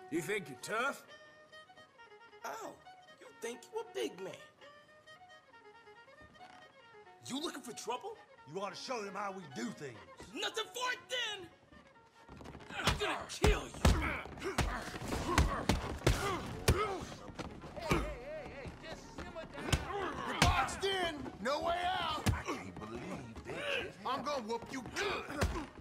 You think you're tough? Oh, you think you a big man. You looking for trouble? You ought to show them how we do things. Nothing for it then! I'm gonna kill you! Hey, just simmer down. You're boxed in! No way out! I can't believe that. I'm gonna whoop you good!